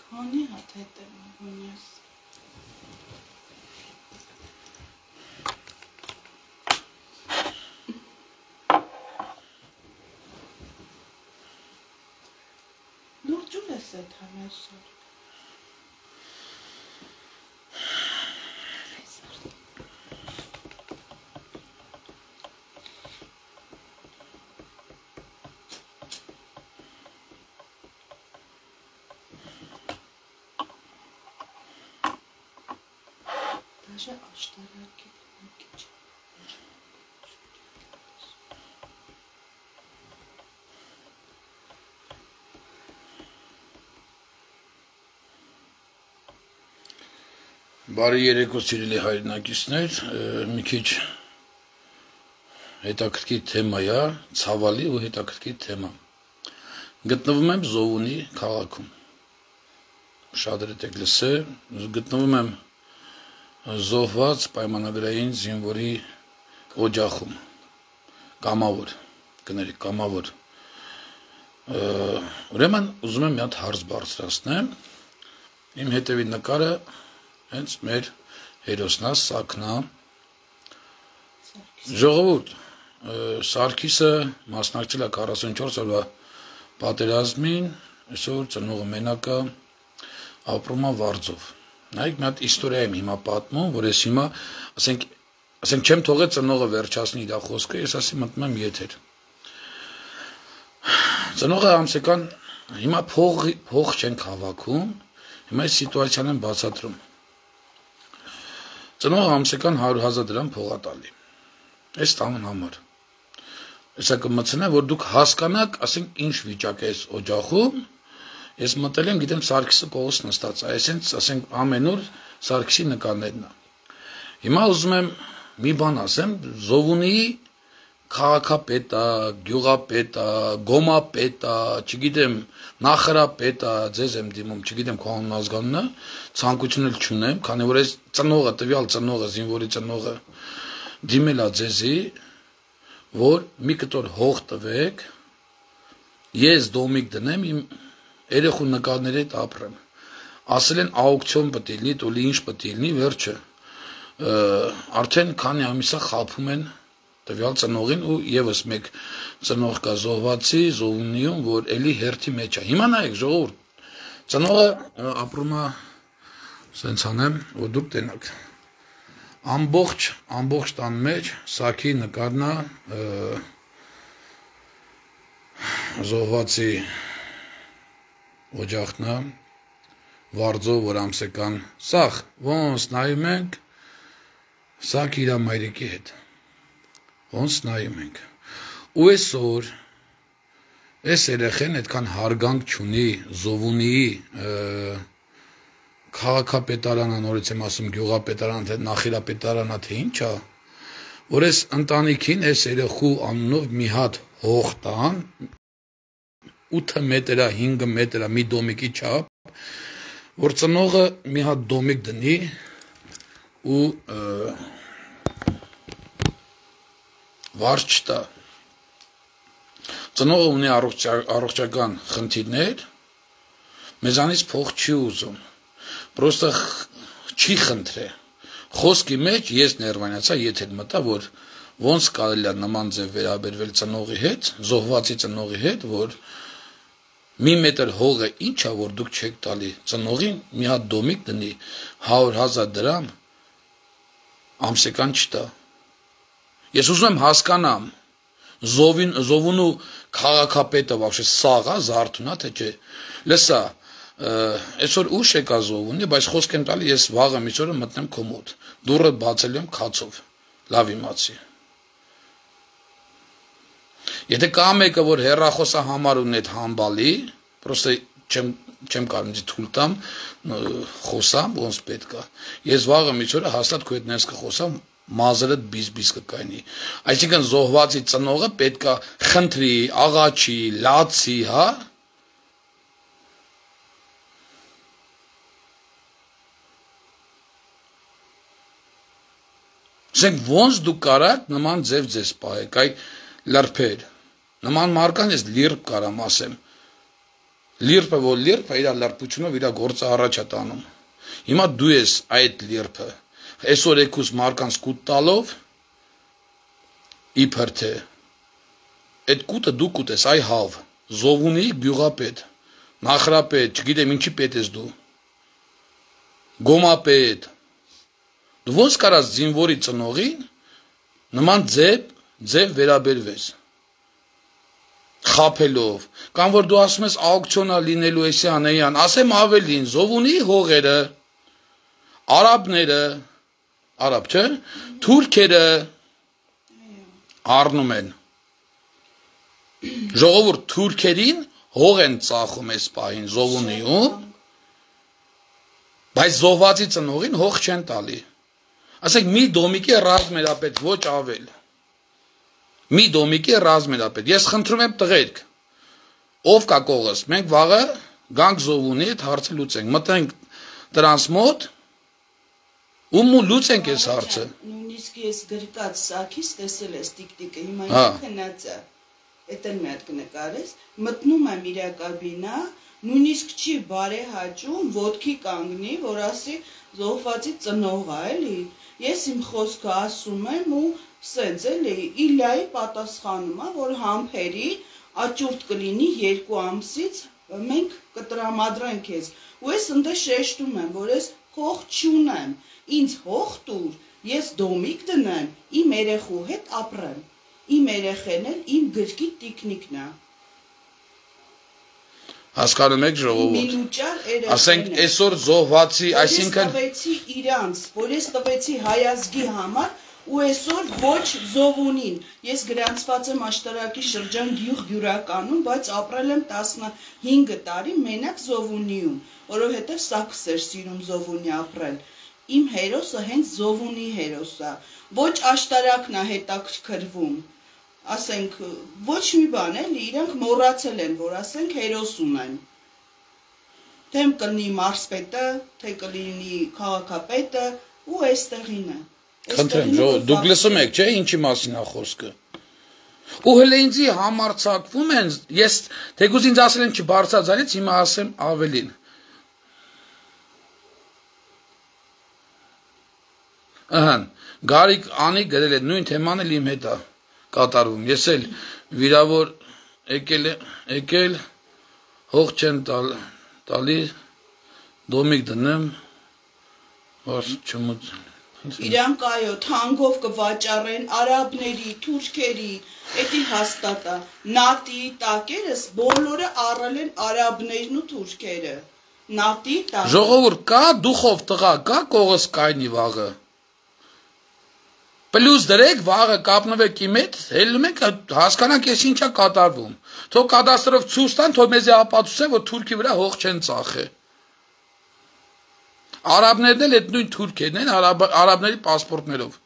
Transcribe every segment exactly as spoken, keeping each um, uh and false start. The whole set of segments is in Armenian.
Հոնի հատ հետ եմ հոնյաս։ Լուրջուր ես էդ համեսոր։ Դաժե աշտարակ է մի քիչ։ Բարի երեկո սիրելի հայրենակիցներ, մի քիչ հետաքրքիր թեմա է, ցավալի ու հետաքրքիր թեմա։ Գտնվում եմ Զովունի քաղաքում։ Շատերդ եք լսել, գտնվում եմ զոհված պայմանագրային զինվորի օջախում, կամավոր, կներեք, կամավոր։ Ուրեմն ուզում եմ մի հատ հարց բարձրացնեմ, իմ հետևի նկարը հենց մեր հերոսնա Սաքնա, ժողովուրդ, Սարգիսը մասնակցել է քառասունչորս օրվա պատերազմին, այսօր ծնողը մենակը ապրում է Վարձով։ Նայեք, մի հատ իստորիա եմ հիմա պատմում, որ ես հիմա, ասենք, ասենք չեմ թողել ծնողը վերջացնի իր խոսքը, ես ասի մտնում եմ եթեր։ Ծնողը ամսական հիմա փող փող չենք հավաքում, հիմա այս սիտուացիան եմ բացատրում։ Ծնողը ամսական հարյուր հազար դրամ փող է տալի։ Այս տան համար։ Հեսա կմտցնեմ, որ դուք հասկանաք, ասենք ինչ վիճակ է այս օջախում, ես մտել եմ, գիտեմ Սարգիսը կողս նստած, այսինքն, ասենք ամեն օր Սարգիսի նկարներն է։ Հիմա ուզում եմ մի բան ասեմ, Զովունի քաղաքապետը, գյուղապետը, գոմապետը, չգիտեմ, նախարարապետը, ձեզ եմ դիմում, չգիտեմ քո անուն ազգանունը, ցանկություն էլ չունեմ, քանի որ այս ծնողը, տվյալ ծնողը, զինվորի ծնողը դիմել է ձեզի, որ մի կտոր հող տվեք, ես դոմիկ դնեմ, իմ երեխու նկարների հետ ապրեմ։ Ասել են աուկցիոն պետք է լինի, տոլի ինչ պետք է լինի, վերջը արդեն քանի ամիսա խաբում են տվյալ ծնողին ու եւս մեկ ծնող կա զոհվածի Զովունիում, որ էլի հերթի մեջ է։ Հիմա նայեք ժողովուրդ, ծնողը ապրում է, սենց անեմ, որ դուք տենաք։ Ամբողջ, ամբողջ տան մեջ Սաքի նկարն է զոհվածի օջախն է, Վարձով, որ ամսական, սաղ, ոնց նայում ենք, Սաք իր մայրիկի հետ, ոնց նայում ենք, ու այսօր, այս երեխեն այդքան հարգանք չունի Զովունիի քաղաքապետարանը, նորից եմ ասում գյուղապետարանը, թե նախիրապետարանը, թե ինչ է, որ այս ընտանիքին, այս երեխու անունով մի հատ հող տան, ութ մետր, հինգ մետր, մի դոմիկի չափ, որ ծնողը մի հատ դոմիկ դնի ու վարձ չտա։ Ծնողը ունի առողջական խնդիրներ, մեզանից փող չի ուզում, պրոստը չի խնդրե։ Խոսքի մեջ ես ներվանացա, եթե մտա, որ ոնց կարելի է նման ձև վերաբերվել ծնողի հետ, զոհվածի ծնողի հետ, որ մի մետր հողը ինչ է, որ դուք չեք տալի ծնողին, մի հատ դոմիկ դնի հարյուր հազար դրամ, ամսական չտա։ Ես ուզում եմ հասկանամ, Զովունու քաղաքապետը вообще սաղ է, զարթուն է, թե չէ։ Լսա, այսօր ուշ եկա Զովունի, բայց խոսք եմ տալի, ես վաղը միջօրը մտնեմ քո մոտ, դուռը բացել եմ քացով, լավ իմացի։ Եթե կա մեկը, որ հեռախոսա համար ունի այդ համբալի, պրոստը չեմ չեմ կարող ինձ թույլ տամ խոսամ, ոնց պետք է։ Ես վաղը միջօրը հաստատ քո հետ ներս կխոսամ, մազերդ բիզ-բիզ կկայնի։ Այսինքն զոհվածի ծնողը պետք է խնդրի, աղաչի, լացի, հա։ Ասենք ոնց դու կարաք նման ձև ձեզ պահեք, այ լրբեր։ Նման մարքան ես լիրբ կարամ ասեմ։ Լիրպը որ լիրպը իր լրբությունով իր գործը առաջ է տանում։ Հիմա դու ես այդ լիրպը այսօր եկուս մարկանց կուտ տալով իբր թե այդ կուտը դու կուտես այ հավ Զովունի գյուղապետ նախրապետ չգիտեմ ինչի պետ ես դու գոմապետ դու ոնց կարաս զինվորի ծնողին նման ձև ձև վերաբերվես խափելով կամ որ դու ասում ես աուկցիոնա լինելու էսի անեյան ասեմ ավելին Զովունի հողերը արաբները արաբ չէ թուրքերը առնում են ժողովուրդ թուրքերին հող են ծախում այս պահին Զովունիում բայց զոհվածի ծնողին հող չեն տալի ասենք մի դոմիկի ռազմերապետ ոչ ավել մի դոմիկի ռազմերապետ ես խնդրում եմ տղերք ով կա կողս մենք վաղը գանք Զովունի այդ հարցը լուծենք մտնենք դրանց մոտ ում ու լուծենք այս հարցը նույնիսկ ես գրկած սակից տեսել ես տիկ-տիկը հիմա ինքը քնած է Էտեն մի հատ կնկարես, մտնում եմ իր կաբինա, նույնիսկ չի բարեհաճում, ոտքի կանգնի, որ ասի զոհվածի ծնող է, էլի։ Ես իմ խոսքը ասում եմ ու սենց էլի, իլայի պատասխանում է, որ համբերի աճուրդ կլինի երկու ամսից, մենք կտրամադրենք ես։ Ու ես ընդ շեշտում եմ, որ ես հող չունեմ, ինձ հող տուր, ես դոմիկ դնեմ, իմ երեխու հետ ապրեմ։ Իմ երեխեն էլ իմ գրքի տիկնիկն է։ Հասկանում եք ժողովուրդ։ Ասենք այսօր զոհվածի, այսինքն տվեցի իրանց, որ ես տվեցի հայազգի համար ու այսօր ոչ Զովունին։ Ես գրանցված եմ Աշտարակի շրջան գյուղ Գյուրականում, բայց ապրել եմ տասնհինգ տարի մենակ Զովունիում, որովհետև սաքս էր սիրում Զովունի ապրել։ Իմ հերոսը հենց Զովունի հերոս է։ Ոչ Աշտարակն է հետաքրքրվում։ Ասենք ոչ մի բան էլի իրանք մոռացել են որ ասենք հերոս ունեն թե կլինի մարզպետը թե կլինի քաղաքապետը ու այստեղին է Խնդրեմ ժողովուրդ դուք լսում եք չէ ինչի մասին է խոսքը ու հենց ինձի համարցակվում են ես թեկուզ ինձ ասել են չբարձրացանից հիմա ասեմ ավելին ըհն Գարիկ անի գրել է նույն թեման էլ իմ հետ է կատարվում ես էլ վիրավոր եկել եկել հող չեն տալի դոմիկ դնեմ որ չմուտ իրանք այո թանկով կվաճառեն արաբների թուրքերի էդի հաստատ է նատի տակերս բոլորը առել են արաբներն ու թուրքերը նատի տակ ժողովուրդ կա դուխով տղա կա կողս կայնի վաղը Պլյուս դրեք վաղը կապնվեք իմ հետ, հելնում եք հասկանանք ես ինչա կատարվում։ Թող կադաստրով ցույց տան, թող մեզ ապացուցեն, որ Թուրքի վրա հող չեն ծախե։ Արաբներն էլ այդ նույն թուրքերն են, արաբների պասպորտներով։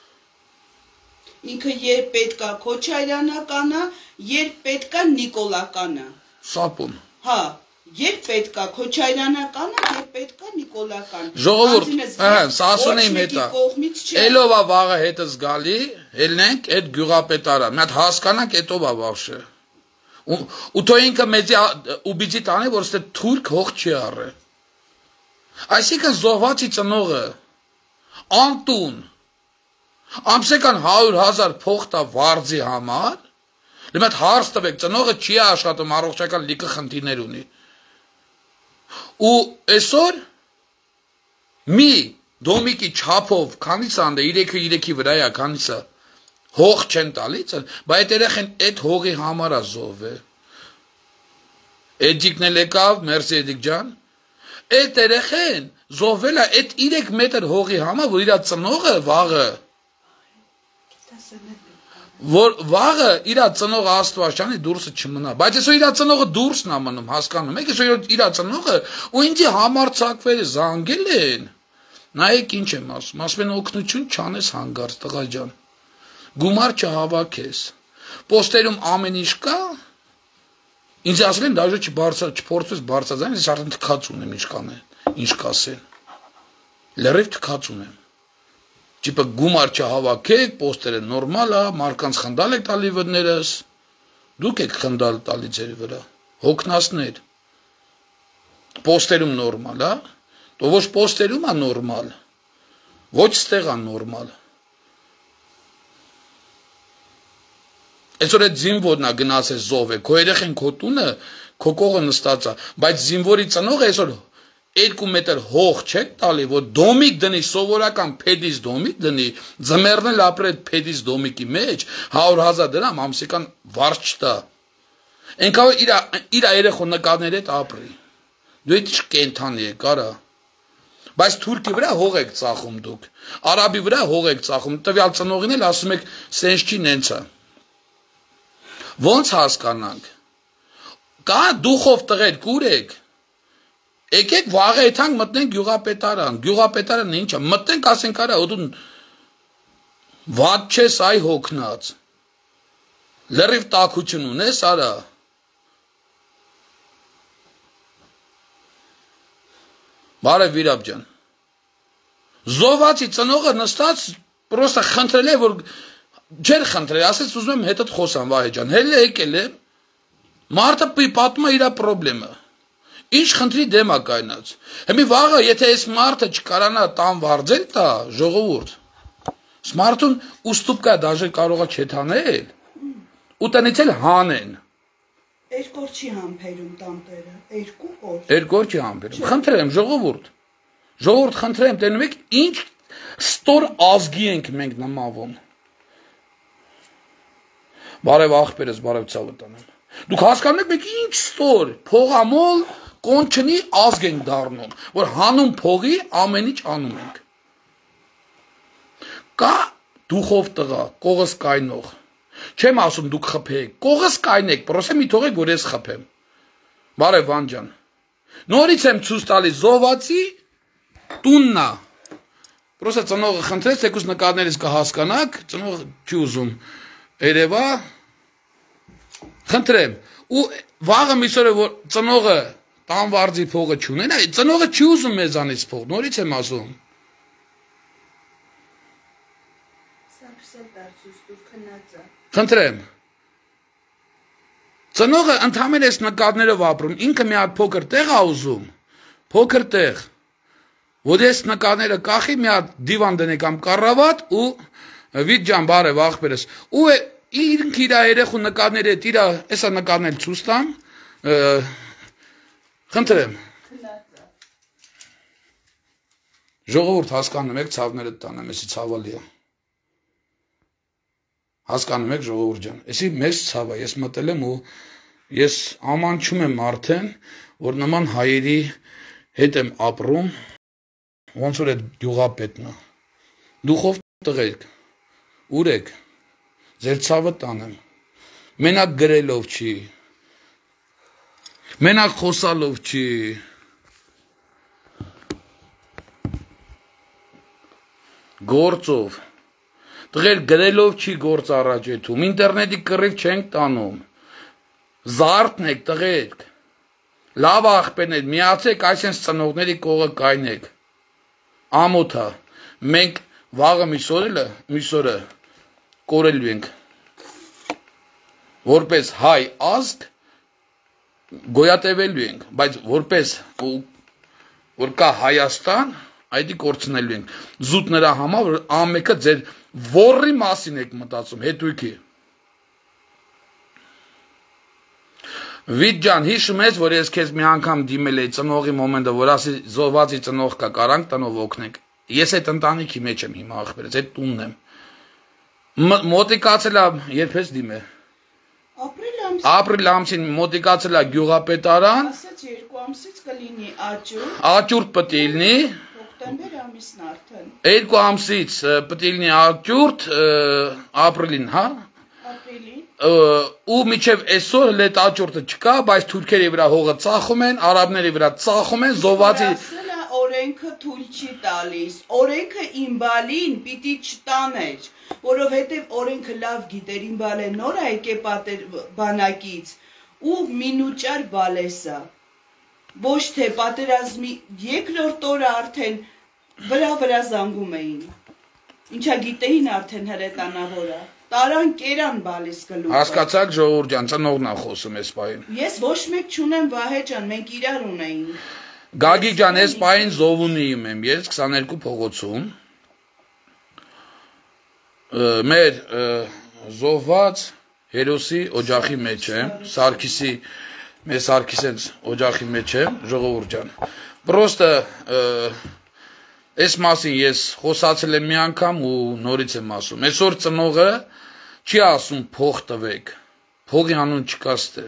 Ինքը երբ պետքա Քոչարյանականը, երբ պետքա Նիկոլականը։ Սապում։ Հա, երբ պետքա Քոչարյանականը, երբ պետքա Նիկոլական։ Ժողովուրդ, ահա, սա ասում եմ հետա։ Էլով է վաղը հետս գալի, ելնենք այդ գյուղապետարա։ Մի հատ հասկանանք էտով է վաղը։ Ու թող ինքը մեծի ու բիջի տանի, որ ստե թուրք հող չի առե։ Այսինքն զոհվածի ծնողը անտուն ամսական հարյուր հազար փող տա վարձի համար, լի մատ հարց տվեք, ծնողը չի աշխատում, առողջական լիքը խնդիրներ ունի։ Ու այսօր մի դոմիկի չափով քանից անդե երեքը երեքի վրա է, քանից է հող չեն տալիս, բայց երեխեն այդ հողի համար է զոհվել։ Էջիկն էլ եկավ, մերսի Էդիկ ջան։ Այդ երեխեն զոհվել է այդ երեք մետր հողի համար, որ իր ծնողը վաղը որ վաղը իր ծնողը Աստվածյանի դուրսը չմնա, բայց այսօր իր ծնողը դուրսն է մնում, հասկանում եք, այսօր իր ծնողը ու ինձի համարցակվել զանգել են։ Նայեք ինչ եմ ասում, ասում են օգնություն չանես հանգարց տղա ջան։ Գումար չհավաքես։ Պոստերում ամեն ինչ կա։ Ինձ ասել են դաժե չբարձր չփորձես բարձրացնել, ես արդեն թքած ունեմ ինչ կանեն, ինչ կասեն։ Լրիվ թքած ունեմ։ Չիպը գումար չհավաքեք, պոստերը նորմալ է, մարկանց խնդալ եք տալի վրներս, դուք եք խնդալ տալի ձեր վրա, հոգնասներ, պոստերում նորմալ, հա։ Դու ոչ պոստերում է նորմալ։ Ոչ ստեղ է նորմալ։ Այսօր այդ զինվորն է գնացել զով է, քո երեխեն քո տունը, քո կողը նստած է, բայց զինվորի ծնողը այսօր երկու մետր հող չեք տալի, որ դոմիկ դնի, սովորական փեդից դոմիկ դնի, ձմեռն էլ ապրի այդ փեդից դոմիկի մեջ, հարյուր հազար դրամ ամսական վարձ չտա։ Ենքավ իր իր երեխո նկարների հետ ապրի։ Դու այդ չկենթանի եք, արա։ Բայց թուրքի վրա հող եք ծախում դուք, արաբի վրա հող եք ծախում, տվյալ ծնողին էլ ասում եք սենց չի նենց է։ Ոնց հասկանանք։ Կա դուխով տղեր կուրեք։ Եկեք վաղը եթանք մտնենք գյուղապետարան, գյուղապետարանը ինչ է, մտնենք ասենք արա, դու վատ չես այ հոգնած, լրիվ տաքություն ունես արա, բարև Վիրապ ջան, զոհվածի ծնողը նստած պրոստը խնդրել է, որ չեր խնդրել, ասեց ուզում եմ հետդ խոսամ Վահե ջան, հել է եկել է, մարդը պատմում է իր պրոբլեմը, ինչ խնդրի դեմ է կայնած, հիմի վաղը, եթե այս մարդը չկարանա տան վարձել տա, ժողովուրդ, մարդուն ուստուպկա դաժե կարող է չեթանել, ու տնից էլ հանեն, երկու օր չի համբերում տանտերը, երկու օր, երկու օր չի համբերում, խնդրեմ ժողովուրդ, ժողովուրդ խնդրեմ, տենում եք ինչ ստոր ազգի ենք մենք նմավում, բարև աղբերս, բարև ցավը տանեմ, դուք հասկանում եք մենք ինչ ստոր, փողամոլ, կոնչնի ազգ ենք դառնում, որ հանուն փողի ամեն ինչ անում ենք։ Կա դուխով տղա, կողս կայնող, չեմ ասում դուք խփեք, կողս կայնեք, պրոսե մի թողեք, որ ես խփեմ, բարև Վան ջան, նորից եմ ցույց տալիս զոհվածի տուննա, պրոսե ծնողը խնդրեց, եկուս նկարներից կհասկանաք, ծնողը չի ուզում, երևա, խնդրեմ, ու վաղը միսօրը, որ ծնողը տան վարձի փողը չունեն, ծնողը չի ուզում մեզանից փող, նորից եմ ասում։ Խնդրեմ։ Ծնողը ընդհանրապես այս նկարներով ապրում, ինքը մի հատ փոքր տեղ է ուզում, փոքր տեղ, որ այս նկարները կախի, մի հատ դիվան դնի կամ կառավատ ու Վիտ ջան, բարև աղբերս, ու ինքը իր երեխու նկարների հետ իր այսա նկարներ ցույց տամ, խնդրեմ։ Ժողովուրդ հասկանում եք, ցավները տանեմ, էսի ցավալի է։ Հասկանում եք ժողովուրդ ջան, էսի մեծ ցավ է, ես մտել եմ ու ես ամանչում եմ արդեն, որ նման հայերի հետ եմ ապրում, ոնց որ այդ գյուղապետն է։ Դուխով տղերք, ուր եք, ձեր ցավը տանեմ, մենակ գրելով չի, մենակ խոսալով չի, գործով, տղեր գրելով չի գործ առաջեթում, ինտերնետի կռիվ չենք տանում, զարդն եք տղերք, լավ աղբերներ, միացեք այսենց ծնողների կողը կայնեք, ամոթա, մենք վաղը միսօրը, միսօրը կորելու ենք, որպես հայ ազգ գոյատևելու ենք, բայց որպես որ կա Հայաստան, այդի կորցնելու ենք, զուտ նրա համար, որ ամեկը ձեր ворի մասին եք մտածում, հետույքի։ Վիտ ջան, հիշում ես, որ ես քեզ մի անգամ դիմել էի ծնողի մոմենտը, որ ասի զոհվածի ծնող կա, կարանք տնով օգնենք։ Ես այդ ընտանիքի մեջ եմ հիմա ախպերից, այդ տունն եմ։ Մոտիկացել է, երբ ես դիմե։ Ապրիլ ամսին մոտիկացել է գյուղապետարան։ Ասաց երկու ամսից կլինի աճուրդ։ Աճուրդ պետք է լինի։ Հոկտեմբեր ամիսն արդեն։ Երկու ամսից պետք է լինի աճուրդ, ապրիլին, հա։ Ապրիլին։ Ու միջև այսօր լետ աճուրդը չկա, բայց թուրքերի վրա հողը ծախում են, արաբների վրա ծախում են, զոհվածի օրենքը թույլ չի տալիս, օրենքը իմբալին պիտի չտաներ, որովհետև օրենքը լավ գիտեր, իմբալը նոր է եկե բանակից ու մինուճար բալեսա, ոչ թե պատերազմի երկրորդ օրը արդեն վրա վրա զանգում էին, ինչա գիտեին արդեն հրետանավորը, տարան կերան բալես գլուխը։ Հասկացաք ժողովուրդ ջան, ծնողն է խոսում այս պահին։ Ես ոչ մեկ չունեմ Վահե ջան, մենք իրար ունեինք։ Գագիկ ջան, ես պային Զովունիում եմ, ես քսաներկու փողոցում։ Մեր զոհված հերոսի օջախի մեջ եմ, Սարգիսի, մեր Սարգիսենց օջախի մեջ եմ, ժողովուրդ ջան։ Պրոստը այս մասին ես խոսացել եմ մի անգամ ու նորից եմ ասում։ Այսօր ծնողը չի ասում փող տվեք, փողի անուն չկա ստե։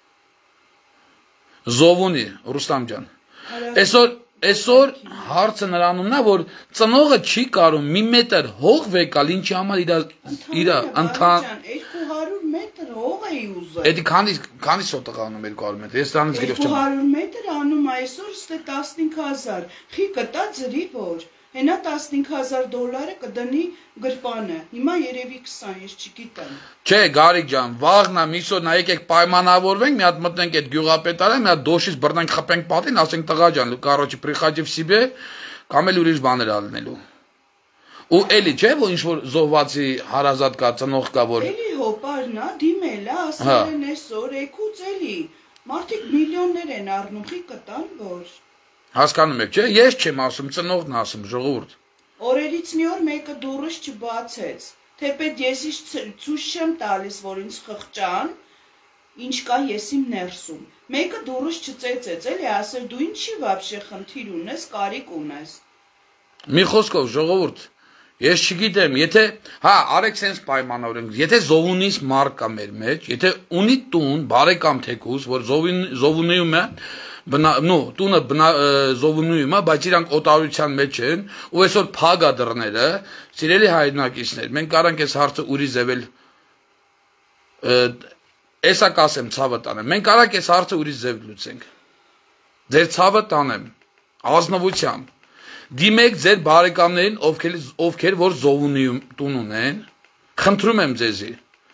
Զովունի, Ռուստամ ջան։ Այսօր այսօր հարցը նրանումն է, որ ծնողը չի կարող մի մետր հող վեկալ, ինչի համար իր իր ընթան երկու հարյուր մետր հող էի ուզել։ Էդի քանի քանի սոտը անում երկու հարյուր մետր։ Ես դրանից գրիվ չեմ։ երկու հարյուր մետր անում այսօր ստե տասնհինգ հազար։ Խի կտա ջրի որ։ Հենա տասնհինգ հազար դոլարը կդնի գրպանը։ Հիմա երևի քսան, ես չգիտեմ։ Չէ, Գարիկ ջան, վաղնա միսօր նա եկեք պայմանավորվենք, մի հատ մտնենք այդ գյուղապետարան, մի հատ դոշից բռնենք, խփենք պատին, ասենք տղա ջան, կարոջի приходи в себе, կամ էլ ուրիշ բաներ ալնելու։ Ու էլի չէ, որ ինչ որ զոհվածի հարազատ կա, ծնող կա, որ Էլի հոպարնա, դիմել է, ասել են այսօր, եկուց էլի։ Մարդիկ միլիոններ են առնում, խի կտան որ։ Հասկանում եք, չէ, ես չեմ ասում, ծնողն ասում, ժողովուրդ։ Օրերից մի օր մեկը դուրս չբացեց, թեպետ ես ինչ ցույց չեմ տալիս, որ ինձ խղճան, ինչ կա ես իմ ներսում։ Մեկը դուրս չծեծեց, էլի ասել դու ինչի вообще խնդիր ունես, կարիք ունես։ Մի խոսքով, ժողովուրդ, ես չգիտեմ, եթե, հա, արեք sense պայմանավորենք, եթե Զովունից մարդ կա մեր մեջ, եթե ունի տուն, բարեկամ թեկուզ, որ Զովունիում է, նո, տունը Զովունիում է, բայց իրանք օտարության մեջ են, ու այսօր փագ է դռները, սիրելի հայրենակիցներ, մենք կարանք այս հարցը ուրիշ ձևել, էսա կասեմ ցավը տանեմ, մենք կարանք այս հարցը ուրիշ ձև լուծենք, ձեր ցավը տանեմ, ազնվությամբ, դիմեք ձեր բարեկամներին, ովքեր, ովքեր որ Զովունիում տուն ունեն, խնդրում եմ ձեզի,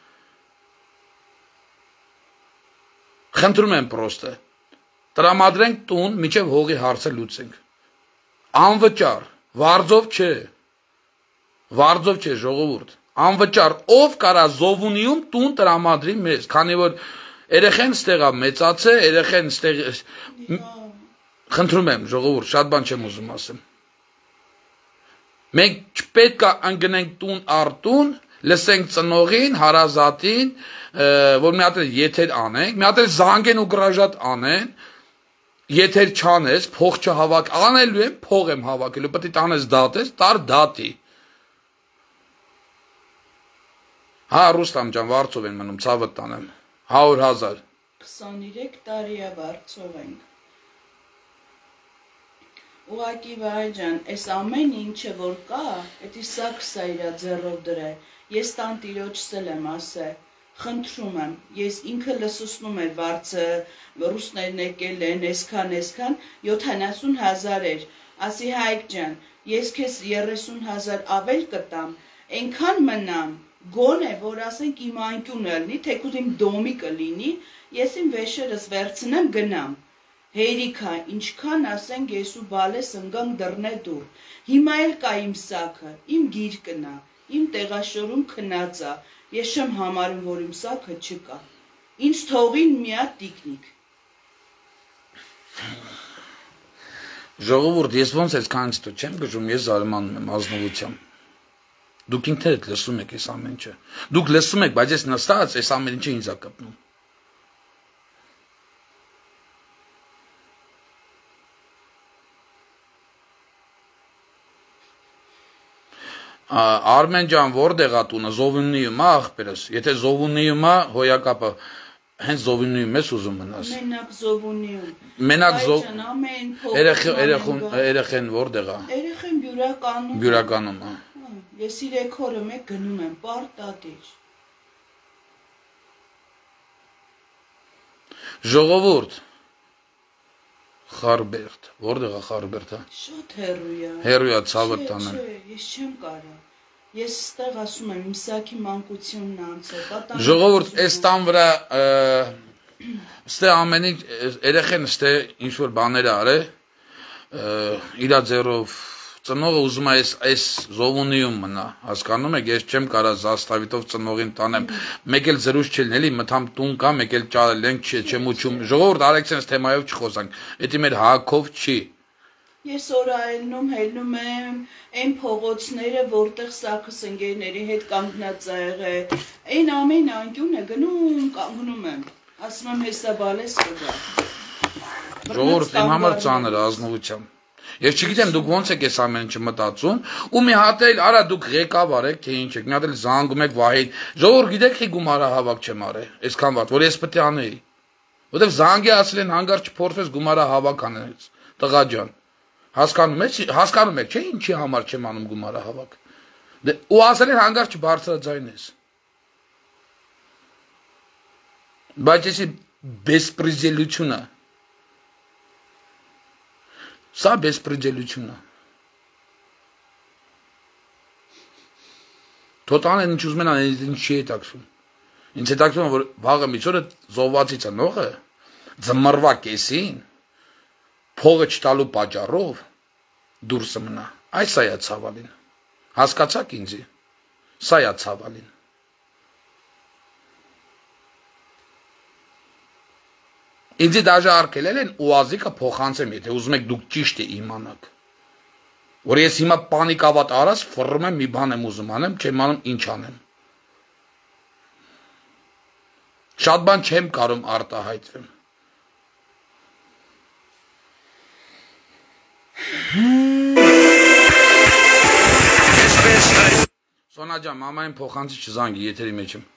խնդրում եմ պրոստը, տրամադրենք տուն, միջև հողի հարցը լուծենք, անվճար, վարձով չէ, վարձով չէ ժողովուրդ, անվճար, ով կարա Զովունիում տուն տրամադրի մեզ, քանի որ երեխեն ստեղա մեծացե, երեխեն ստեղ, խնդրում եմ ժողովուրդ, շատ բան չեմ ուզում ասեմ, մենք չպետք է ընկնենք տուն առ տուն, լսենք ծնողին, հարազատին, որ մի հատ էլ եթեր անենք, մի հատ էլ զանգեն ու գրաժատ անեն, եթեր չանես, փող չհավաք, անելու եմ, փող եմ հավաքելու, պետք է տանես դատես, տար դատի։ Հա, Ռուստամ ջան, վարձով են մնում, ցավը տանեմ, հարյուր հազար։ քսաներեք տարի է վարձով ենք։ Ուղղակի վայ ջան, այս ամեն ինչը որ կա, էդի սաքսա իրա ձեռով դրե, ես տանտիրոջս էլ եմ ասել, խնդրում եմ, ես ինքը լսուսնում էր վարձը, ռուսներն եկել են, այսքան, այսքան, յոթանասուն հազար էր, ասի Հայկ ջան, ես քեզ երեսուն հազար ավել կտամ, այնքան մնամ, գոն է, որ ասենք իմ անկյունը լինի, թեկուզ իմ դոմի կլինի, ես իմ վեշերս վերցնեմ գնամ, հերիքա, ինչքան ասենք ես ու բալես ընգանք դռնե դուր, հիմա էլ կա իմ սաքը, իմ գիրկնա, իմ տեղաշորում քնածա, ես չեմ համարում, որ իմ սաքը չկա, ինձ թողին մի հատ տիկնիկ։ Ժողովուրդ, ես ոնց ես քանից դու չեմ գժում, ես զարմանում եմ ազնվությամբ, դուք ինքներդ լսում եք այս ամեն ինչը, դուք լսում եք, բայց ես նստած այս ամեն ինչը ինձ ա կպնում։ Արմեն ջան, որտեղ է տունը, Զովունիում է աղբերս, եթե Զովունիում է, հոյակապը, հենց Զովունիում ես ուզում մնաս։ Մենակ Զովունիում։ Մենակ երեխեն որտեղ է։ Երեխեն բյուրականում։ Բյուրականում է։ Ես իրեք օրը մեկ գնում եմ, պարտադիր։ Ժողովուրդ, Խարբերտ, որտեղ է Խարբերտը։ Շատ հեռու է։ Հեռու է, ցավը տանեմ։ Չէ, ես չեմ կարա։ Ես ստեղ ասում եմ, իմ սակի մանկությունն անցել։ Ժողովուրդ, այս տան վրա ստե ամենի երեխեն ստե ինչ որ բաներ արե, իրա ձեռով ծնողը ուզում է այս այս զովունիում մնա, հասկանում եք, ես չեմ կարա զաստավիտով ծնողին տանեմ, մեկ էլ զրույց չելն էլի, մտամ տուն կա, մեկ էլ ճարել ենք, չեմ ուչում, ժողովուրդ արեք sense թեմայով չխոսանք, դա մեր հակով չի։ Ես օրայելնում հելնում եմ այն փողոցները, որտեղ Սարգս ընկերների հետ կանգնած ա եղել, այն ամեն անկյունը գնում կանգնում եմ, ասում եմ հեսա բալես կգա։ Ժողովուրդ իմ համար ծանր է ազնվությամբ։ Ես չգիտեմ դուք ոնց եք այս ամեն ինչը մտածում, ու մի հատ էլ արա դուք ղեկավար եք, թե ինչ եք, մի հատ էլ զանգում եք Վահեին։ Ժողովուրդ գիտեք խի գումարը հավաք չեմ արել, այսքան վատ, որ ես պետք է անեի։ Որտեվ զանգի ասել են հանգար չփորձես գումարը հավաք անես, տղա ջան։ Հասկանում եք, հասկանում եք, չէ՞ ինչի համար չեմ անում գումարը հավաք։ Դե ու ասել են հանգար չբարձրաձայնես։ Բայց էսի բեսպրեդելությունը Սա բեսպրեդելությունը։ Թոտան են ինչ ուզում են անել, ինչ չի հետաքրքրում։ Ինձ հետաքրքրում է, որ վաղը միջորը զոհվածի ծնողը ձմռվա կեսին փողը չտալու պատճառով դուրսը մնա։ Այս սա է ցավալին։ Հասկացաք ինձի։ Սա է ցավալին։ Ինձի դաժե արկելել են ուազիկը փոխանցեմ, եթե ուզում եք դուք ճիշտ է իմանաք։ Որ ես հիմա պանիկավատ արած ֆռում եմ մի բան եմ ուզում անեմ, չեմ անում ինչ անեմ։ Շատ բան չեմ կարող արտահայտվեմ։ Սոնա ջան, մամային փոխանցի չզանգի, եթերի մեջ եմ։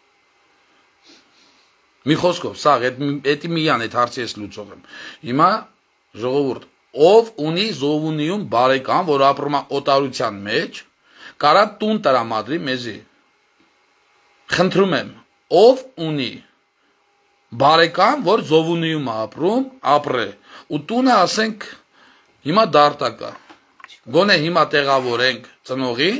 Մի խոսքով, սա էդի միան այդ հարցի ես լուծող եմ։ Հիմա ժողովուրդ, ով ունի զովունիում բարեկամ, որ ապրում է օտարության մեջ, կարա տուն տրամադրի մեզի։ Խնդրում եմ, ով ունի բարեկամ, որ զովունիում է ապրում, ապրե, ու տունը ասենք հիմա դարտակա։ Գոնե հիմա տեղավորենք ծնողի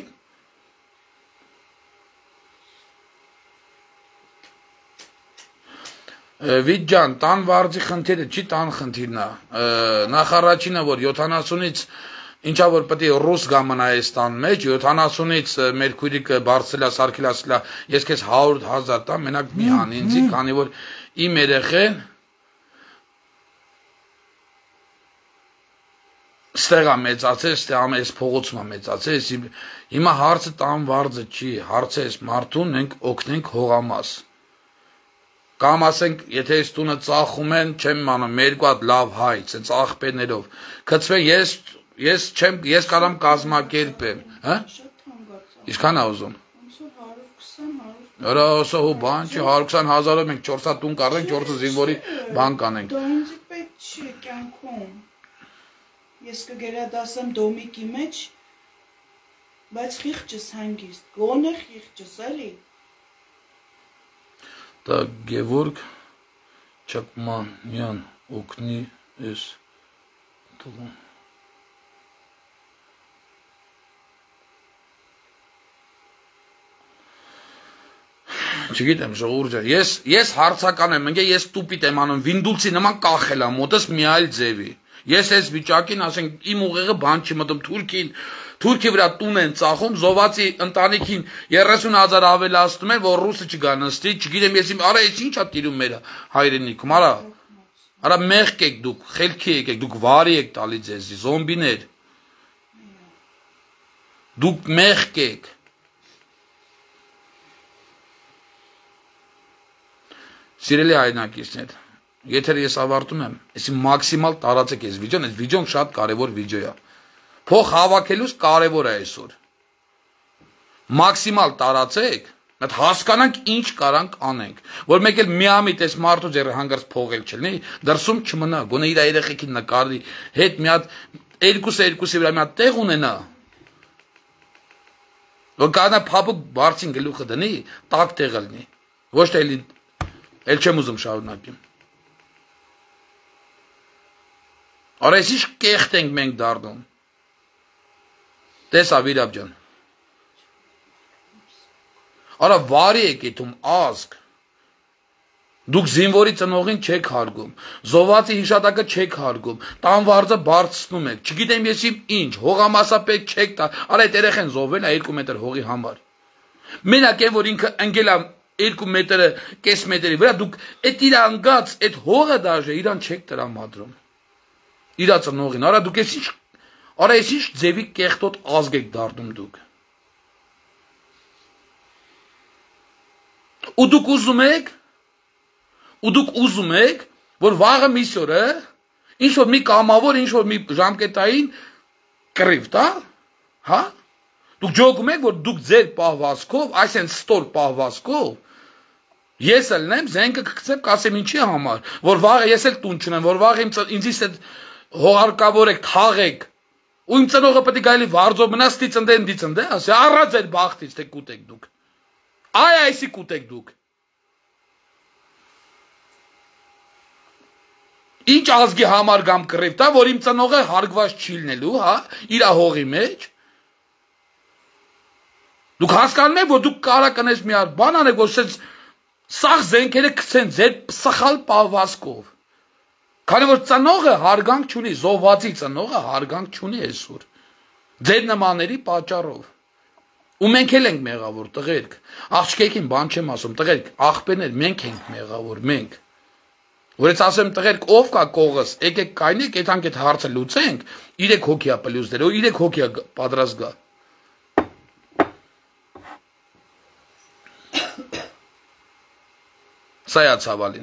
Վիճ ջան, տան վարձի խնդիրը չի տան խնդիրն է, նախ առաջինը, որ յոթանասունից ինչա որ պետք է ռուս գա մնա այս տան մեջ, յոթանասունից մեր քույրիկը բարձելա, սարքելա, ասելա, ես քեզ հարյուր հազար տամ, մենակ մի հան ինձի, քանի որ իմ երեխեն ստեղ է մեծացել, ստեղ է փողոցում է մեծացել, հիմա հարցը տան վարձը չի, հարցը էս մարդուն ենք օգնենք հողամաս։ Կամ ասենք, եթե այս տունը ծախում են, չեմ անում, մեր երկու հատ լավ հայ, ցենց աղբերներով։ Գցվեն, ես ես չեմ, ես կարամ կազմակերպեմ, հա? Ինչքան է ուզում։ Արա, ասա հո բան չի, հարյուր քսան հազարով մենք չորս հատ տուն կառենք, չորսը զինվորի բան կանենք։ Դա ինձ պետք չի կյանքում։ Ես կգերադասեմ դոմիկի մեջ, բայց խիղճս հանգիստ, գոնե խիղճս, էլի։ Դա Գևորգ Չակմանյան օգնի էս տղան։ Չգիտեմ, ժողովուրդ ջան, ես ես հարցական եմ, ընկե ես տուպիտ եմ անում, Windows-ի նման կախել եմ մոտս մի այլ ձևի։ Ես այս վիճակին, ասենք, իմ ուղեղը բան չի մտում, Թուրքին, Թուրքի վրա տուն են ծախում, զոհվածի ընտանիքին երեսուն հազար ավելացնում են, որ ռուսը չգա նստի, չգիտեմ ես իմ, արա ես ինչա տիրում մեր հայրենիքում, արա, արա մեղք եք դուք, խելքի եք, դուք վարի եք տալի ձեզի, զոմբիներ, դուք մեղք եք։ Սիրելի հայրենակիցներ, եթե ես ավարտում եմ, այսի մաքսիմալ տարածեք այս վիդեոն, այս վիդեոն շատ կարևոր վիդեո է։ Փող հավաքելուց կարևոր է այսօր։ Մաքսիմալ տարածեք, այդ հասկանանք ինչ կարանք անենք, որ մեկ էլ միամիտ այս մարդու ձեռը հանգարց փողել չլինի, դրսում չմնա, գոնե իր երեխեքին նկարի, հետ մի հատ երկուսը երկուսի վրա մի հատ տեղ ունենա։ Որ կանա փափուկ բարձին գլուխը դնի, տակ տեղը լինի։ Ոչ թե էլի էլ չեմ ուզում շարունակեմ։ Արա ես ինչ կեղտ ենք մենք դառնում։ Տեսա Վիրապ ջան։ Արա վարի եք եթում ազգ։ Դուք զինվորի ծնողին չեք հարգում, զոհվածի հիշատակը չեք հարգում, տանվարձը բարձրացնում եք, չգիտեմ ես ինչ, հողամասապետ չեք տա, արա այդ երեխան զոհվել է երկու մետր հողի համար։ Մենակ այն որ ինքը ընկել է երկու մետրը կես մետրի վրա, դուք այդ իր անգած, այդ հողը դաժե իրան չեք տրամադրում։ Իրա ծնողին, արա դուք ես ինչ, արա ես ինչ ձևի կեղտոտ ազգ եք դառնում դուք։ Ու դուք ուզում եք Ու դուք ուզում եք, որ վաղը միսօրը, ինչ որ մի կամավոր, ինչ որ մի ժամկետային կռիվ տա, հա? Դուք ջոգում եք, որ դուք ձեր պահվածքով, այսեն ստոր պահվածքով, ես էլ նեմ, զենքը կգցեմ, կասեմ ինչի համար, որ վաղը ես էլ տուն չնեմ, որ վաղը ինձից այդ հողարկավոր եք, թաղեք, ու իմ ծնողը պետք է գալի վարձով մնա, ստի ծնդեն, դի ծնդե, ասի, առած այդ բախտից, թե կուտեք դուք, այ այսի կուտեք դուք, Ինչ ազգի համար գամ կռիվ տա, որ իմ ծնողը հարգված չի լինելու, հա, իր հողի մեջ։ Դուք հասկանում եք, որ դուք կարա կնես մի հատ բան անեք, որ սենց սաղ զենքերը գցեն ձեր սխալ պահվածքով։ Քանի որ ծնողը հարգանք չունի, զոհվածի ծնողը հարգանք չունի այսօր։ Ձեր նմանների պատճառով։ Ու մենք էլ ենք մեղավոր, տղերք։ Աղջիկին բան չեմ ասում, տղերք, աղբերներ, մենք ենք մեղավոր, մենք։ Որ ես ասեմ տղերք ով կա կողս, եկեք կայնեք, եթանք այդ հարցը լուծենք, իրեք հոգի է պլյուս դեր, ու իրեք հոգի է պատրաստ գա։ Սա է ցավալին։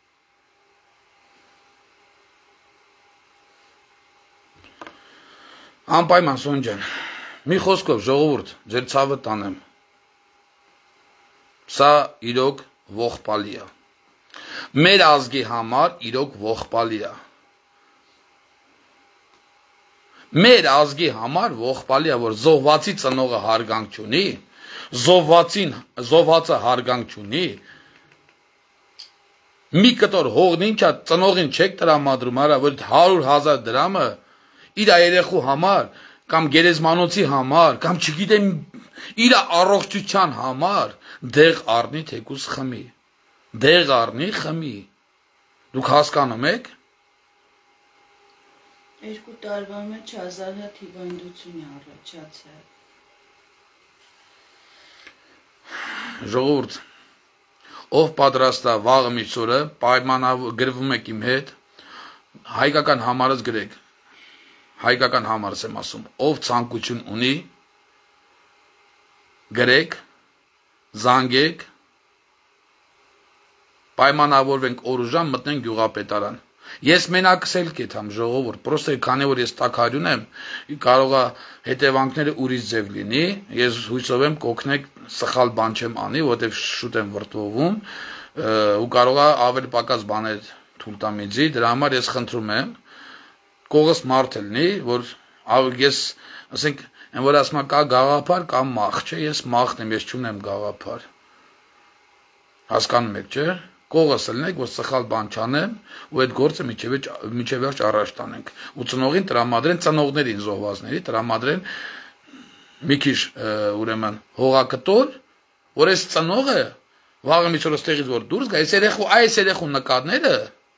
Անպայման Սոն ջան, մի խոսքով ժողովուրդ, ձեր ցավը տանեմ։ Սա իրոք ողբալի է։ Մեր ազգի համար իրոք ողբալի է։ Մեր ազգի համար ողբալի է, որ զոհվածի ծնողը հարգանք չունի, զոհվածին, զոհվածը հարգանք չունի։ Մի կտոր հողն ինչա ծնողին չեք տրամադրում, արա որ հարյուր հազար դրամը իր երեխու համար, կամ գերեզմանոցի համար, կամ չգիտեմ իր առողջության համար դեղ առնի թեկուզ խմի։ Դեղ առնի խմի, դուք հասկանում եք։ Երկու տարվա մեջ հազար հատ հիվանդություն է առաջացել։ Ժողովուրդ, ով պատրաստ է վաղը միսօրը, պայմանավ գրվում եք իմ հետ, հայկական համարս գրեք, հայկական համարս եմ ասում, ով ցանկություն ունի, գրեք, զանգեք, պայմանավորվենք օրուժան մտնենք գյուղապետարան։ Ես մենակս էլ կեթամ ժողովուրդ, պրոստը քանի որ ես տաքարյուն եմ, կարող է հետևանքները ուրիշ ձև լինի, ես հույսով եմ կօգնեք սխալ բան չեմ անի, որովհետև շուտ եմ վրդովում, ու կարող է ավելի պակաս բաներ թույլ տամ ինձի, դրա համար ես խնդրում եմ, կողս մարդ լինի, որ ես, ասենք, այն որ ասում կա գաղափար կամ մախ, չէ, ես մախն եմ, ես չունեմ գաղափար։ Հասկանում եք, չէ։ Կողս լինեք, որ սխալ բան չանեմ, ու այդ գործը միջև վերջ առաջ տանենք։ Ու ծնողին տրամադրեն, ծնողներին զոհվածների տրամադրեն մի քիչ ուրեմն հողակտոր, որ այս ծնողը վաղը միսօրը ստեղից որ դուրս գա, այս երեխու, այս երեխու նկատները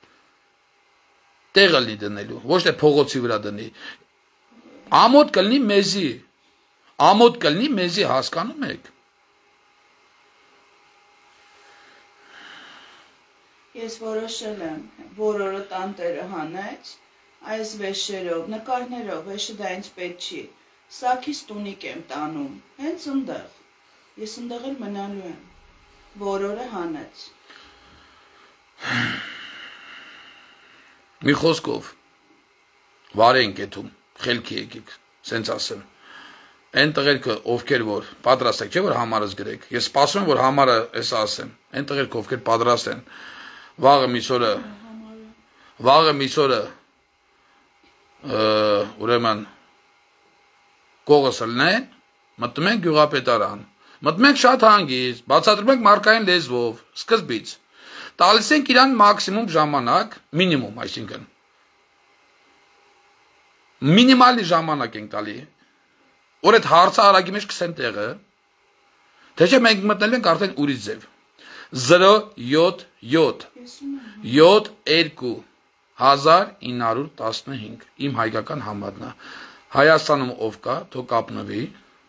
տեղը լի դնելու, ոչ թե փողոցի վրա դնի։ Ամոթ կլինի մեզի, ամոթ կլինի մեզի, հասկանում եք։ Ես որոշել եմ, որ օրը տանտերը հանեց, այս վեշերով, նկարներով, վեշը դա ինձ պետք չի, սաքիս տունիկ եմ տանում, հենց ընդեղ, ես ընդեղ էլ մնալու եմ, որ օրը հանեց։ Մի խոսքով, վար ենք եթում, խելքի եկիք, սենց ասեմ, են տղերքը ովքեր որ պատրաստ եք, չէ որ համարս գրեք, ես սպասում եմ, որ համարը ես ասեմ, են տղերքը ովքեր պատրաստ են, վաղը միսօրը, վաղը միսօրը, ուրեմն, կողս լնեն, մտնում ենք գյուղապետարան, մտնում ենք շատ հանգիստ, բացատրում ենք մարկային լեզվով, սկզբից, տալիս ենք իրան մաքսիմում ժամանակ, մինիմում, այսինքն, մինիմալի ժամանակ ենք տալի, որ այդ հարցը արագի մեջ կսեն տեղը, թե չէ մենք մտնել ենք արդեն ուրիշ ձև, zero յոթ յոթ յոթ երկու հազար ինը հարյուր տասնհինգ իմ հայկական համարն է Հայաստանում ով կա թող կապնվի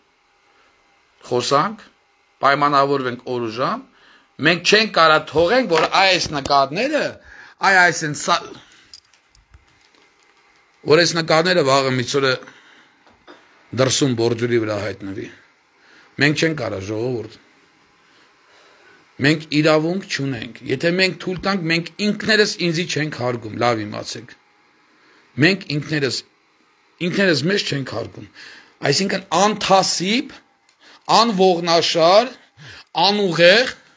խոսանք պայմանավորվենք օր ու ժամ մենք չենք կարա թողենք որ այս նկատները այ այս են որ այս նկատները վաղը միցորը դրսում բորդուրի վրա հայտնվի մենք չենք կարա ժողովուրդ մենք իրավունք չունենք եթե մենք թույլ տանք մենք ինքներս ինձի չենք հարգում լավ իմացեք մենք ինքներս ինքներս մեզ չենք հարգում այսինքն անթասիբ անողնաշար անուղեղ